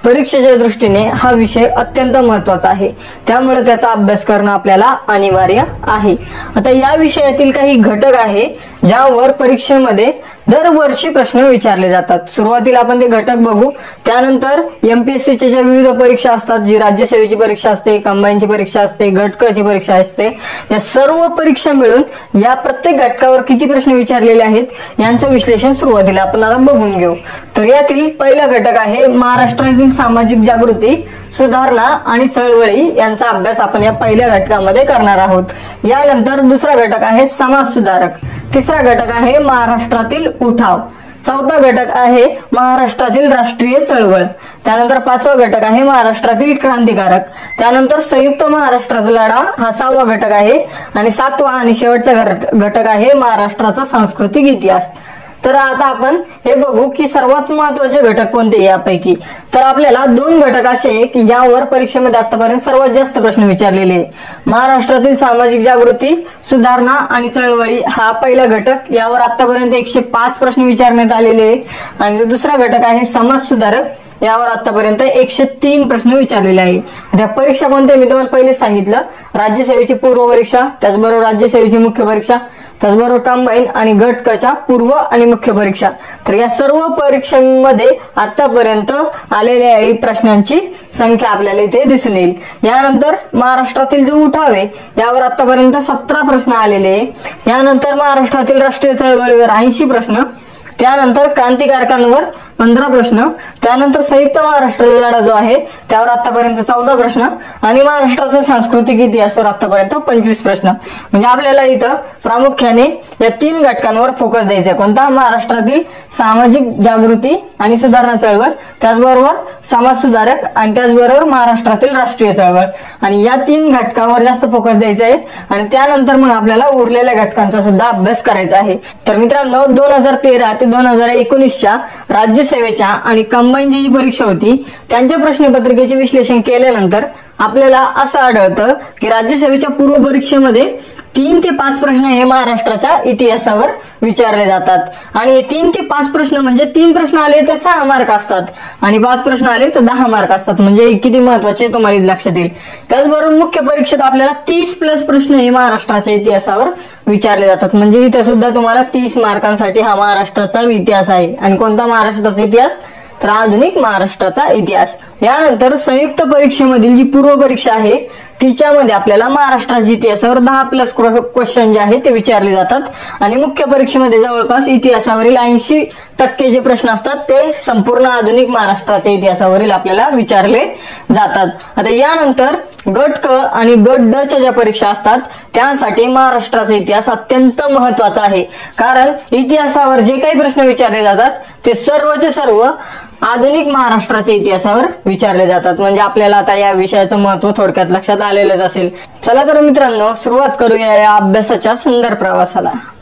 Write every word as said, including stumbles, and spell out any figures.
परीक्षेच्या दृष्टीने हा विषय अत्यंत महत्त्वाचा आहे, त्यामुळे त्याचा अभ्यास करणं आपल्याला अनिवार्य आहे। आता या विषयातील काही घटक आहे ज्यावर परीक्षेमध्ये दरवर्षी प्रश्न विचारले जातात। सुरुवातीला आपण ते घटक बघू, त्यानंतर एमपीएससीच्या ज्या विविध परीक्षा असतात, जी राज्यसेवेची परीक्षा असते, कंबाईनची परीक्षा असते, गट क ची परीक्षा असते, या सर्व परीक्षा मिळून या प्रत्येक घटकावर किती प्रश्न विचारलेले आहेत यांचं विश्लेषण सुरुवातीला आपण आता बघून घेऊ। तर यातील पहिला घटक आहे महाराष्ट्रातील सामाजिक जागृती, सुधारणा आणि चळवळी यांचा अभ्यास आपण या पहिल्या घटकामध्ये करणार आहोत। यानंतर दुसरा घटक आहे समाज सुधारक, तिसरा घटक आहे महाराष्ट्रातील उठाव, चौथा घटक आहे महाराष्ट्रातील राष्ट्रीय चळवळ, त्यानंतर पाचवा घटक आहे महाराष्ट्रातील क्रांतिकारक, त्यानंतर संयुक्त महाराष्ट्राचा लढा हा सहावा घटक आहे आणि सातवा आणि शेवटचा घटक आहे महाराष्ट्राचा सांस्कृतिक इतिहास। तर आता आपण हे बघू की सर्वात महत्त्वाचे घटक कोणते यापैकी। तर आपल्याला दोन घटक असे की ज्यावर परीक्षेमध्ये आतापर्यंत सर्वात जास्त प्रश्न विचारलेले, महाराष्ट्रातील सामाजिक जागृती, सुधारणा आणि चळवळी हा पहिला घटक, यावर आतापर्यंत एकशे पाच प्रश्न विचारण्यात आलेले, आणि दुसरा घटक आहे समाज सुधारक, यावर आतापर्यंत एकशे तीन प्रश्न विचारलेले आहे। त्या परीक्षा कोणत्या मी तुम्हाला पहिले सांगितलं, राज्यसेवेची पूर्व परीक्षा, त्याचबरोबर राज्यसेवेची मुख्य परीक्षा, त्याचबरोबर कंबाईन आणि गट क च्या पूर्व आणि मुख्य परीक्षा। तर या सर्व परीक्षांमध्ये आतापर्यंत आलेल्या प्रश्नांची संख्या आपल्याला इथे दिसून येईल। यानंतर महाराष्ट्रातील जो उठाव आहे यावर आतापर्यंत सतरा प्रश्न आलेले, यानंतर महाराष्ट्रातील राष्ट्रीय चळवळीवर ऐंशी प्रश्न, त्यानंतर क्रांतिकारकांवर पंधरा प्रश्न, त्यानंतर संयुक्त महाराष्ट्र लढा जो आहे त्यावर आतापर्यंत चौदा प्रश्न, आणि महाराष्ट्राचा सांस्कृतिक इतिहासावर आतापर्यंत पंचवीस प्रश्न। म्हणजे आपल्याला इथं प्रामुख्याने या तीन घटकांवर फोकस द्यायचा आहे। कोणता? महाराष्ट्रातील सामाजिक जागृती आणि सुधारणा चळवळ, त्याचबरोबर समाज सुधारक आणि त्याचबरोबर महाराष्ट्रातील राष्ट्रीय चळवळ, आणि या तीन घटकांवर जास्त फोकस द्यायचा आहे। आणि त्यानंतर मग आपल्याला उरलेल्या घटकांचा सुद्धा अभ्यास करायचा आहे। तर मित्रांनो, दोन हजार तेरा ते दोन हजार एकोणीसच्या राज्य सेवेच्या आणि कंबाईनची जी परीक्षा होती त्यांच्या प्रश्नपत्रिकेचे विश्लेषण केल्यानंतर आपल्याला असं आढळतं की राज्यसेवेच्या पूर्व परीक्षेमध्ये तीन ते पाच प्रश्न हे महाराष्ट्राच्या इतिहासावर विचारले जातात, आणि हे तीन ते पाच प्रश्न म्हणजे तीन प्रश्न आले तर सहा मार्क असतात आणि पाच प्रश्न आले तर दहा मार्क असतात। म्हणजे किती महत्वाचे तुम्हाला लक्षात येईल। त्याचबरोबर मुख्य परीक्षेत आपल्याला तीस प्लस प्रश्न हे महाराष्ट्राच्या इतिहासावर विचारले जातात। म्हणजे इथे सुद्धा तुम्हाला तीस मार्कांसाठी हा महाराष्ट्राचा इतिहास आहे। आणि कोणता महाराष्ट्राचा इतिहास? तर आधुनिक महाराष्ट्राचा इतिहास। यानंतर संयुक्त परीक्षेमधील जी पूर्व परीक्षा आहे तिच्यामध्ये आपल्याला महाराष्ट्राच्या इतिहासावर दहा प्लस क्वेश्चन जे आहेत ते विचारले जातात, आणि मुख्य परीक्षेमध्ये जवळपास इतिहासावरील ऐंशी टक्के जे प्रश्न असतात ते संपूर्ण आधुनिक महाराष्ट्राच्या इतिहासावरील आपल्याला विचारले जातात। आता यानंतर गट क आणि गट ड च्या ज्या परीक्षा असतात त्यासाठी महाराष्ट्राचा इतिहास अत्यंत महत्वाचा आहे, कारण इतिहासावर जे काही प्रश्न विचारले जातात ते सर्वचे सर्व आधुनिक महाराष्ट्राच्या इतिहासावर विचारले जातात। म्हणजे आपल्याला आता या विषयाचं महत्त्व थोडक्यात लक्षात आलेलंच असेल। चला तर मित्रांनो, सुरुवात करूया या अभ्यासाच्या सुंदर प्रवासाला।